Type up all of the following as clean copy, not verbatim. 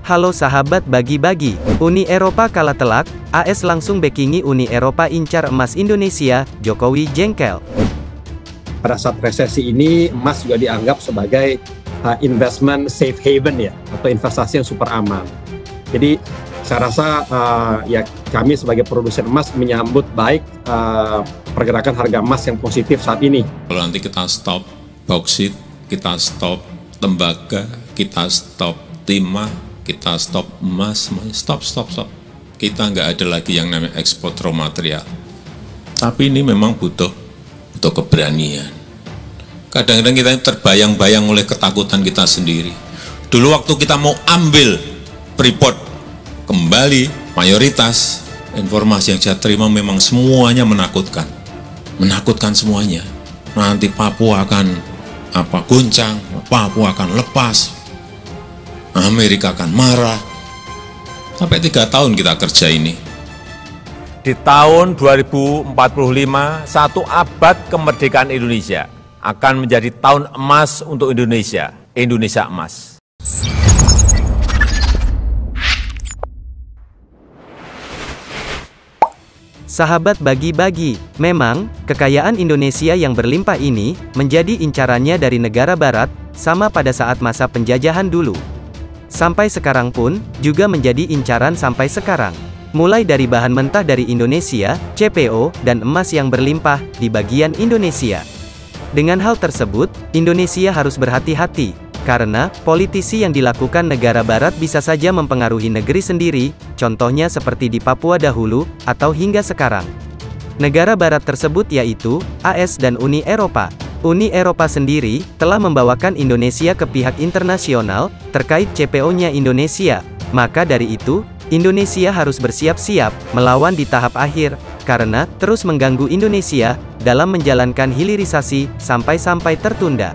Halo sahabat bagi-bagi, Uni Eropa kalah telak, AS langsung backingi Uni Eropa incar emas Indonesia, Jokowi jengkel. Pada saat resesi ini, emas juga dianggap sebagai investment safe haven ya, atau investasi yang super aman. Jadi saya rasa ya kami sebagai produsen emas menyambut baik pergerakan harga emas yang positif saat ini. Kalau nanti kita stop bauksit, kita stop tembaga, kita stop timah, kita stop emas, stop. Kita nggak ada lagi yang namanya ekspor raw material. Tapi ini memang butuh keberanian. Kadang-kadang kita terbayang-bayang oleh ketakutan kita sendiri. Dulu waktu kita mau ambil Freeport kembali, mayoritas informasi yang saya terima memang semuanya menakutkan. Menakutkan semuanya. Nanti Papua akan goncang, Papua akan lepas, Amerika akan marah. Sampai 3 tahun kita kerja ini. Di tahun 2045, 1 abad kemerdekaan Indonesia akan menjadi tahun emas untuk Indonesia, Indonesia emas. Sahabat bagi-bagi, memang, kekayaan Indonesia yang berlimpah ini, menjadi incarannya dari negara barat, sama pada saat masa penjajahan dulu. Sampai sekarang pun, juga menjadi incaran sampai sekarang. Mulai dari bahan mentah dari Indonesia, CPO, dan emas yang berlimpah, di bagian Indonesia. Dengan hal tersebut, Indonesia harus berhati-hati, karena, politisi yang dilakukan negara barat bisa saja mempengaruhi negeri sendiri, contohnya seperti di Papua dahulu, atau hingga sekarang. Negara barat tersebut yaitu, AS dan Uni Eropa. Uni Eropa sendiri, telah membawakan Indonesia ke pihak internasional, terkait CPO-nya Indonesia. Maka dari itu, Indonesia harus bersiap-siap, melawan di tahap akhir, karena, terus mengganggu Indonesia, dalam menjalankan hilirisasi, sampai-sampai tertunda.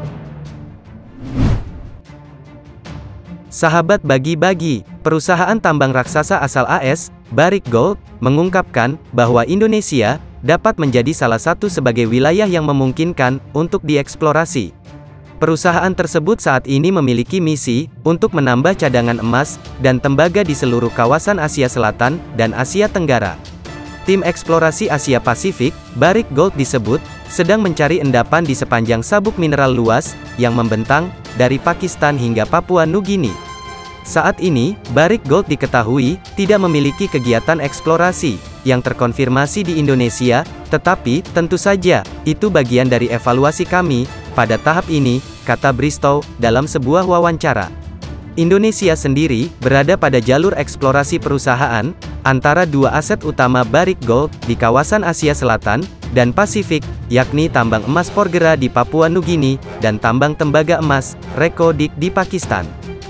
Sahabat bagi-bagi, perusahaan tambang raksasa asal AS, Barrick Gold, mengungkapkan, bahwa Indonesia, dapat menjadi salah satu sebagai wilayah yang memungkinkan, untuk dieksplorasi. Perusahaan tersebut saat ini memiliki misi, untuk menambah cadangan emas, dan tembaga di seluruh kawasan Asia Selatan, dan Asia Tenggara. Tim eksplorasi Asia Pasifik, Barrick Gold disebut, sedang mencari endapan di sepanjang sabuk mineral luas, yang membentang, dari Pakistan hingga Papua Nugini. Saat ini, Barrick Gold diketahui, tidak memiliki kegiatan eksplorasi, yang terkonfirmasi di Indonesia, tetapi, tentu saja, itu bagian dari evaluasi kami, pada tahap ini, kata Bristow, dalam sebuah wawancara. Indonesia sendiri, berada pada jalur eksplorasi perusahaan, antara 2 aset utama Barrick Gold, di kawasan Asia Selatan, dan Pasifik, yakni tambang emas Porgera di Papua Nugini, dan tambang tembaga emas, Reko Dik di Pakistan.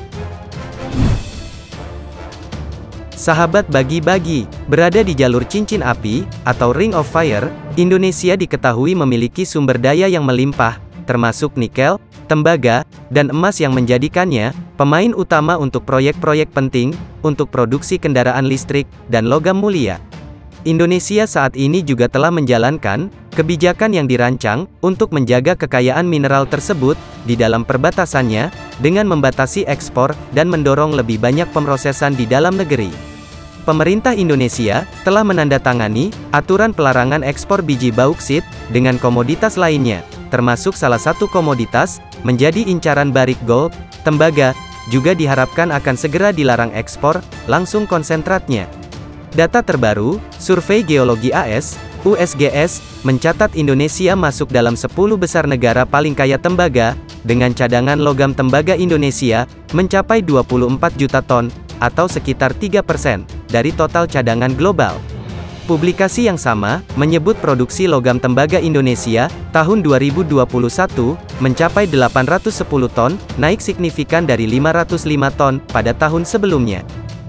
Sahabat bagi-bagi, berada di jalur cincin api, atau Ring of Fire, Indonesia diketahui memiliki sumber daya yang melimpah, termasuk nikel, tembaga, dan emas yang menjadikannya, pemain utama untuk proyek-proyek penting, untuk produksi kendaraan listrik, dan logam mulia. Indonesia saat ini juga telah menjalankan, kebijakan yang dirancang, untuk menjaga kekayaan mineral tersebut, di dalam perbatasannya, dengan membatasi ekspor, dan mendorong lebih banyak pemrosesan di dalam negeri. Pemerintah Indonesia, telah menandatangani, aturan pelarangan ekspor biji bauksit, dengan komoditas lainnya, termasuk salah satu komoditas, menjadi incaran Barrick Gold, tembaga, juga diharapkan akan segera dilarang ekspor, langsung konsentratnya. Data terbaru, Survei Geologi AS, USGS, mencatat Indonesia masuk dalam 10 besar negara paling kaya tembaga, dengan cadangan logam tembaga Indonesia, mencapai 24 juta ton, atau sekitar 3%, dari total cadangan global. Publikasi yang sama, menyebut produksi logam tembaga Indonesia, tahun 2021, mencapai 810 ton, naik signifikan dari 505 ton, pada tahun sebelumnya.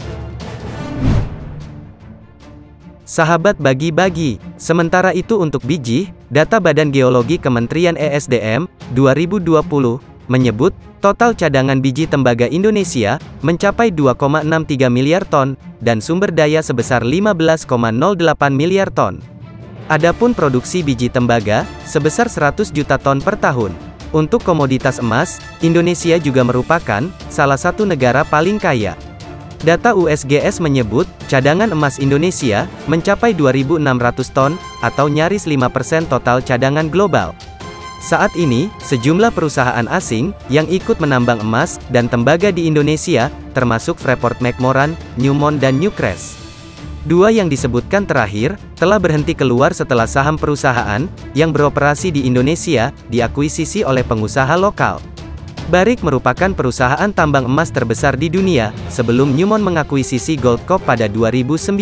Sahabat bagi-bagi, sementara itu untuk biji, data Badan Geologi Kementerian ESDM, 2020, menyebut, total cadangan biji tembaga Indonesia, mencapai 2,63 miliar ton, dan sumber daya sebesar 15,08 miliar ton. Adapun produksi biji tembaga, sebesar 100 juta ton per tahun. Untuk komoditas emas, Indonesia juga merupakan, salah satu negara paling kaya. Data USGS menyebut, cadangan emas Indonesia mencapai 2.600 ton, atau nyaris 5% total cadangan global. Saat ini, sejumlah perusahaan asing yang ikut menambang emas dan tembaga di Indonesia, termasuk Freeport-McMoRan, Newmont dan Newcrest. Dua yang disebutkan terakhir, telah berhenti keluar setelah saham perusahaan yang beroperasi di Indonesia diakuisisi oleh pengusaha lokal. Barrick merupakan perusahaan tambang emas terbesar di dunia, sebelum Newmont mengakuisisi Goldcorp pada 2019.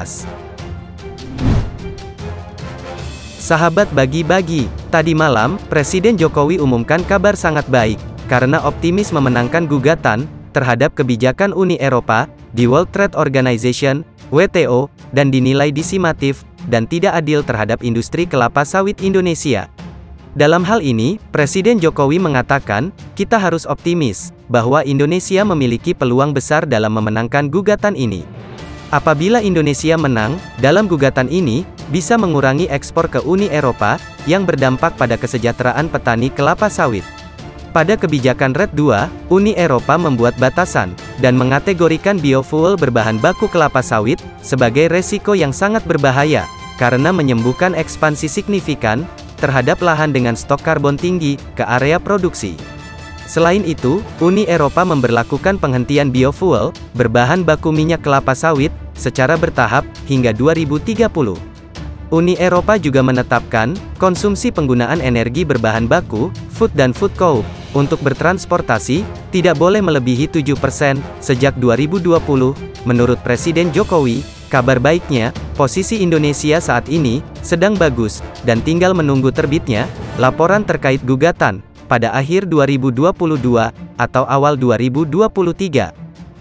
Sahabat bagi-bagi, tadi malam, Presiden Jokowi umumkan kabar sangat baik, karena optimis memenangkan gugatan terhadap kebijakan Uni Eropa di World Trade Organization, WTO, dan dinilai diskriminatif dan tidak adil terhadap industri kelapa sawit Indonesia. Dalam hal ini, Presiden Jokowi mengatakan, kita harus optimis, bahwa Indonesia memiliki peluang besar dalam memenangkan gugatan ini. Apabila Indonesia menang, dalam gugatan ini, bisa mengurangi ekspor ke Uni Eropa, yang berdampak pada kesejahteraan petani kelapa sawit. Pada kebijakan RED II, Uni Eropa membuat batasan, dan mengategorikan biofuel berbahan baku kelapa sawit, sebagai resiko yang sangat berbahaya, karena menyembuhkan ekspansi signifikan, terhadap lahan dengan stok karbon tinggi, ke area produksi. Selain itu, Uni Eropa memberlakukan penghentian biofuel, berbahan baku minyak kelapa sawit, secara bertahap, hingga 2030. Uni Eropa juga menetapkan, konsumsi penggunaan energi berbahan baku, food dan food co-op, untuk bertransportasi, tidak boleh melebihi 7%, sejak 2020, menurut Presiden Jokowi. Kabar baiknya, posisi Indonesia saat ini sedang bagus, dan tinggal menunggu terbitnya laporan terkait gugatan pada akhir 2022 atau awal 2023.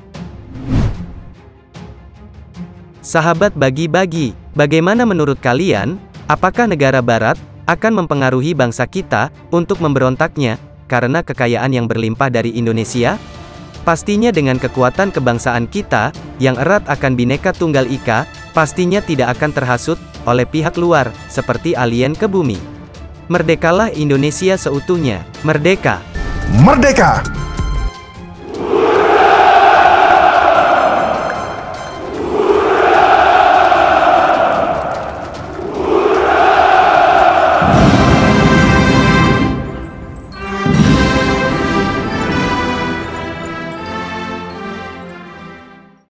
Sahabat bagi-bagi, bagaimana menurut kalian? Apakah negara barat akan mempengaruhi bangsa kita untuk memberontaknya karena kekayaan yang berlimpah dari Indonesia? Pastinya dengan kekuatan kebangsaan kita, yang erat akan Bhinneka Tunggal Ika, pastinya tidak akan terhasut oleh pihak luar, seperti alien ke bumi. Merdekalah Indonesia seutuhnya. Merdeka! Merdeka!